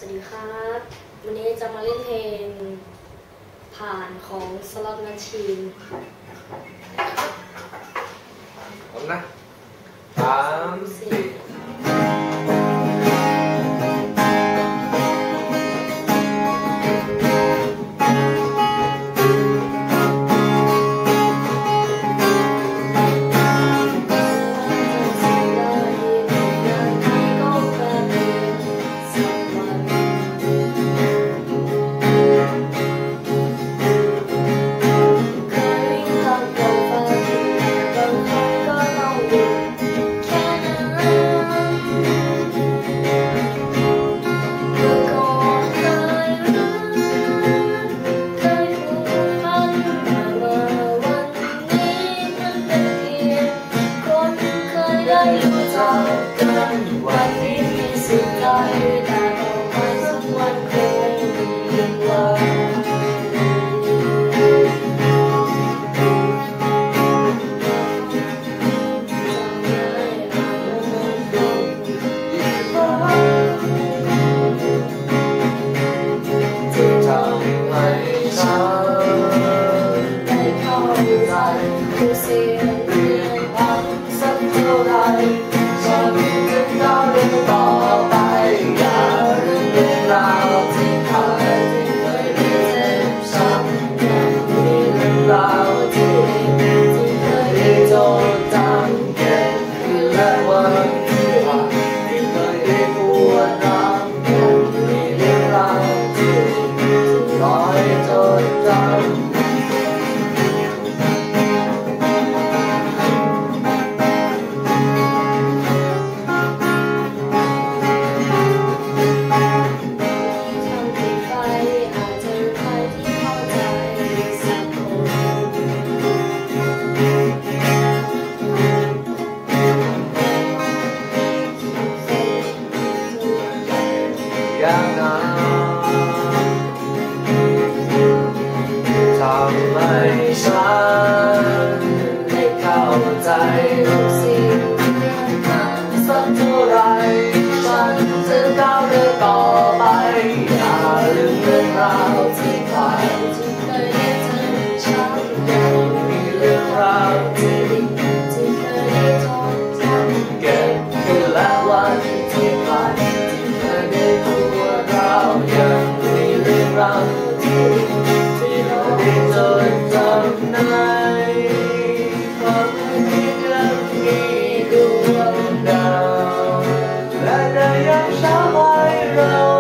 วัสดีครับวันนี้จะมาเล่นเพลงผ่านของสล็อตแมชชีนพร้อมนะ3 4 วันนี้มีสิ่งใดแต่ต่อไปสักวันคงมีวันที่ทำให้ฉันได้เข้าใจคือเสียงเรียงพันสักเท่าไรฉันจะก้าวเดินต่อไปอย่าลืมเรื่องราวที่เคยเจ็บช้ำยังมีเรื่องราวที่เคยได้จดจำเก็บคืนและวันที่ผ่านที่เคยได้ปวดร้าวยังมีเรื่องราวที่คอยจดจำอย่างนั้นทำให้ฉันได้เข้าใจทุกสิ่งสักเท่าไรฉันจะก้าวเดินต่อไปอย่าลืมเรื่องราวที่ผ่านที่เคยได้เจอฉันยังมีเรื่องราวที่เคยได้จดจำเก็บคืนและวันที่ผ่านยังมีเรื่องราวที่เราได้จดจำในความคิดยังมีดวงดาวและในยามเช้าให้เรา